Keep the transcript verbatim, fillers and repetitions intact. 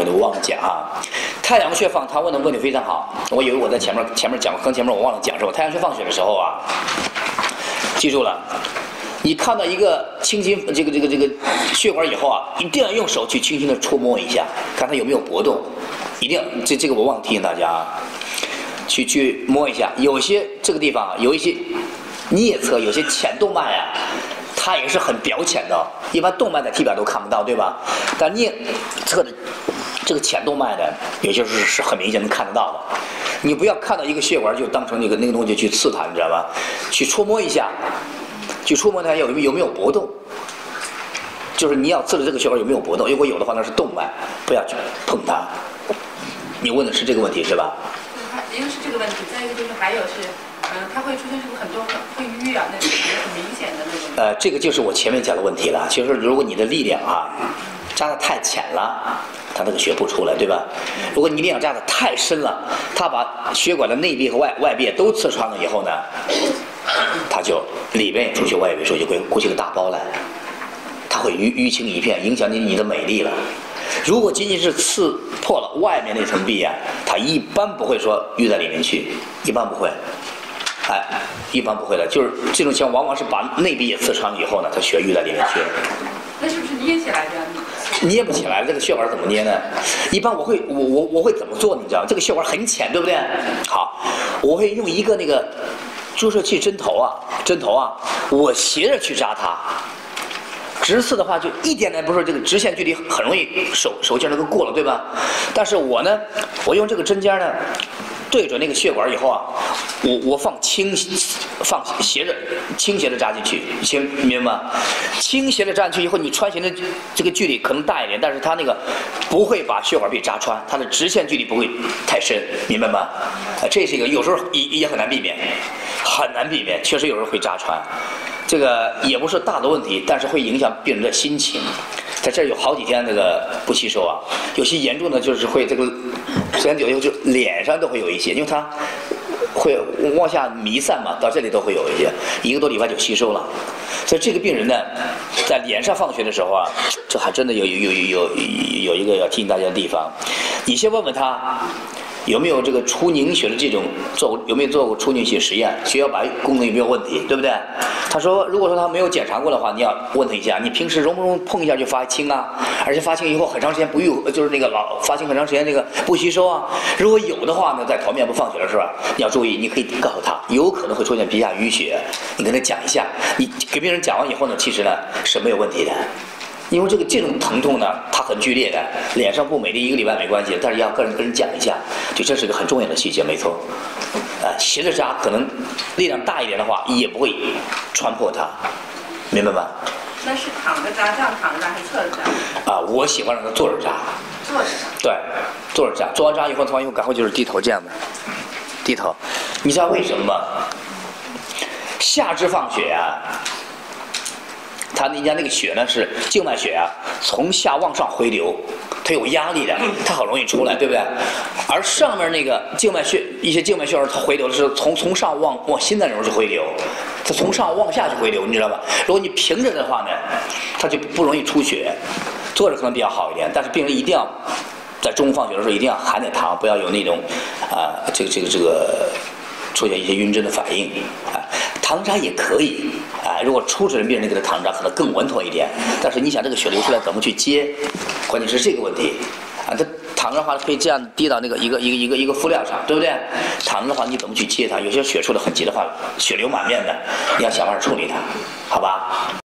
的，我忘了讲啊。太阳穴放，他问的问题非常好。我以为我在前面前面讲过，跟前面我忘了讲是吧？太阳穴放血的时候啊，记住了，你看到一个轻轻这个这个这个血管以后啊，一定要用手去轻轻的触摸一下，看它有没有搏动。一定要这这个我忘了提醒大家啊，去去摸一下。有些这个地方有一些颞侧，有些浅动脉啊。它也是很表浅的，一般动脉在体表都看不到，对吧？但颞侧的这个浅动脉呢，也就是是很明显能看得到的。你不要看到一个血管就当成那个那个东西去刺它，你知道吧？去触摸一下，去触摸它有有没有搏动，就是你要刺的这个血管有没有搏动。如果有的话，那是动脉，不要去碰它。你问的是这个问题是吧？ 一个是这个问题，再一个就是还有是。嗯，它会出现很多会淤啊，那种很明显的那种。 呃，这个就是我前面讲的问题了。其实如果你的力量啊扎得太浅了，它那个血不出来，对吧？如果你力量扎得太深了，它把血管的内壁和外外壁都刺穿了以后呢，它就里边也出血，外边出血，会鼓起个大包来，它会淤淤青一片，影响你你的美丽了。如果仅仅是刺破了外面那层壁啊，它一般不会说淤在里面去，一般不会。哎，一般不会的，就是这种情况，往往是把内壁也刺穿了以后呢，它血淤在里面去了。 那是不是捏起来的？ 捏不起来，这个血管怎么捏呢？一般我会，我我我会怎么做？你知道，这个血管很浅，对不对？好，我会用一个那个注射器针头啊，针头啊，我斜着去扎它。直刺的话，就一点点不是这个直线距离很容易手手劲能够过了，对吧？但是我呢，我用这个针尖呢。对准那个血管以后啊，我我放倾放斜着倾斜着扎进去，行，明白吗？倾斜着扎进去以后，你穿行的这个距离可能大一点，但是它那个不会把血管被扎穿，它的直线距离不会太深，明白吗？啊，这是一个有时候也也很难避免，很难避免，确实有时候会扎穿，这个也不是大的问题，但是会影响病人的心情。在这儿有好几天那个不吸收啊，有些严重的就是会这个时间久以后就脸上都会有一些，因为它会往下弥散嘛，到这里都会有一些，一个多礼拜就吸收了。所以这个病人呢，在脸上放血的时候啊，这还真的有有有有有一个要提醒大家的地方，你先问问他。有没有这个出凝血的这种做有没有做过出凝血实验？血小板功能有没有问题，对不对？他说，如果说他没有检查过的话，你要问他一下，你平时容不容易碰一下就发青啊？而且发青以后很长时间不愈，就是那个老发青很长时间这个不吸收啊？如果有的话呢，在头面不放血了是吧？你要注意，你可以告诉他，有可能会出现皮下淤血，你跟他讲一下。你给病人讲完以后呢，其实呢是没有问题的。因为这个这种疼痛呢，它很剧烈的，脸上不美丽一个礼拜没关系，但是要跟人跟人讲一下，就这是个很重要的细节，没错。啊，斜着扎可能力量大一点的话，也不会穿破它，明白吗？ 那是躺着扎，这样躺着扎还是侧着扎？ 啊，我喜欢让他坐着扎。 坐着扎。 对，坐着扎，做完扎以后，做完以后，然后就是低头这样的，低头。你知道为什么吗？下肢放血啊。它人家那个血呢是静脉血啊，从下往上回流，它有压力的，它很容易出来，对不对？而上面那个静脉血，一些静脉血管它回流的是从从上往往心脏里去回流，它从上往下去回流，你知道吧？如果你平着的话呢，它就不容易出血。坐着可能比较好一点，但是病人一定要在中午放血的时候一定要含点糖，不要有那种啊、呃、这个这个这个出现一些晕针的反应啊。糖扎也可以啊，如果初始人病人给他糖扎可能更稳妥一点，但是你想这个血流出来怎么去接，关键是这个问题啊。它糖的话可以这样滴到那个一个一个一个一个敷料上，对不对？糖的话你怎么去接它？有些血出的很急的话，血流满面的，你要想办法处理它，好吧？